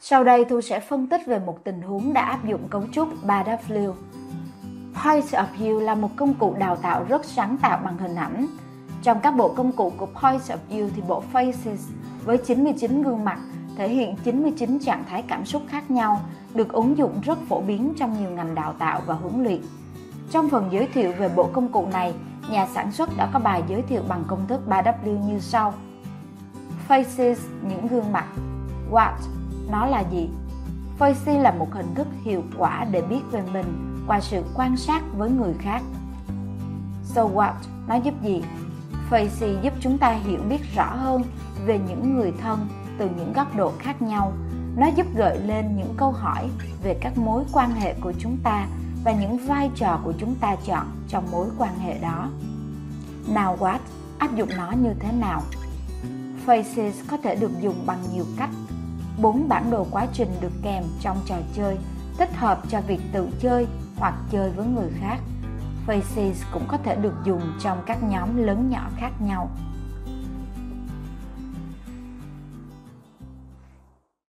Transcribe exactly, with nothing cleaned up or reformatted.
Sau đây Thu sẽ phân tích về một tình huống đã áp dụng cấu trúc ba W. Point of View là một công cụ đào tạo rất sáng tạo bằng hình ảnh. Trong các bộ công cụ của Point of View thì bộ Faces với chín mươi chín gương mặt thể hiện chín mươi chín trạng thái cảm xúc khác nhau được ứng dụng rất phổ biến trong nhiều ngành đào tạo và huấn luyện. Trong phần giới thiệu về bộ công cụ này, nhà sản xuất đã có bài giới thiệu bằng công thức ba W như sau. Faces, những gương mặt. What, nó là gì? Faces là một hình thức hiệu quả để biết về mình qua sự quan sát với người khác. So what, nó giúp gì? Faces giúp chúng ta hiểu biết rõ hơn về những người thân từ những góc độ khác nhau. Nó giúp gợi lên những câu hỏi về các mối quan hệ của chúng ta và những vai trò của chúng ta chọn trong mối quan hệ đó. Now what, áp dụng nó như thế nào? Faces có thể được dùng bằng nhiều cách. Bốn bản đồ quá trình được kèm trong trò chơi, thích hợp cho việc tự chơi hoặc chơi với người khác. Faces cũng có thể được dùng trong các nhóm lớn nhỏ khác nhau.